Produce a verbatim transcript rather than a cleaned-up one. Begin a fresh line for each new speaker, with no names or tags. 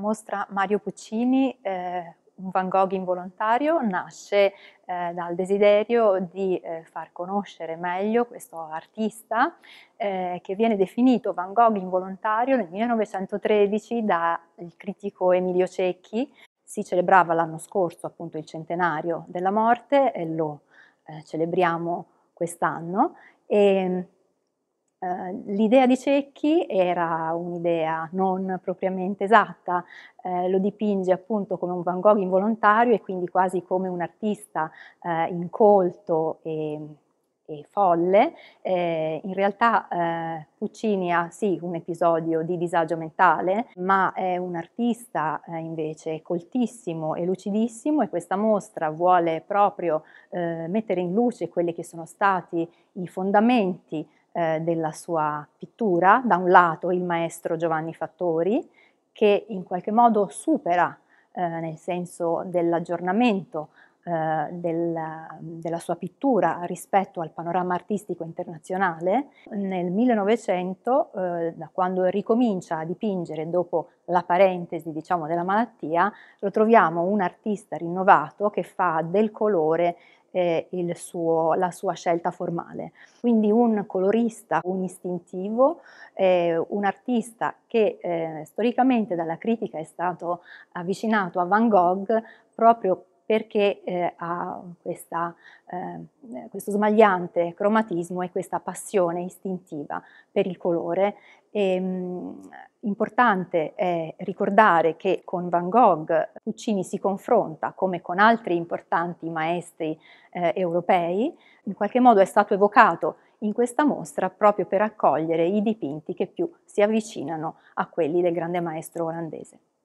mostra Mario Puccini, eh, un Van Gogh involontario, nasce eh, dal desiderio di eh, far conoscere meglio questo artista eh, che viene definito Van Gogh involontario nel millenovecentotredici dal critico Emilio Cecchi. Si celebrava l'anno scorso appunto il centenario della morte e lo eh, celebriamo quest'anno. E, Uh, l'idea di Cecchi era un'idea non propriamente esatta, eh, lo dipinge appunto come un Van Gogh involontario e quindi quasi come un artista eh, incolto e, e folle. Eh, in realtà eh, Puccini ha sì un episodio di disagio mentale, ma è un artista eh, invece coltissimo e lucidissimo, e questa mostra vuole proprio eh, mettere in luce quelli che sono stati i fondamenti Eh, della sua pittura. Da un lato il maestro Giovanni Fattori, che in qualche modo supera, eh, nel senso dell'aggiornamento eh, del, della sua pittura rispetto al panorama artistico internazionale. Nel millenovecento, eh, da quando ricomincia a dipingere dopo la parentesi, diciamo, della malattia, lo troviamo un artista rinnovato che fa del colore eh, il suo, la sua scelta formale. Quindi un colorista, un istintivo, eh, un artista che eh, storicamente dalla critica è stato avvicinato a Van Gogh proprio perché eh, ha questa, eh, questo smagliante cromatismo e questa passione istintiva per il colore. E, mh, importante è ricordare che con Van Gogh Puccini si confronta, come con altri importanti maestri eh, europei. In qualche modo è stato evocato in questa mostra proprio per accogliere i dipinti che più si avvicinano a quelli del grande maestro olandese.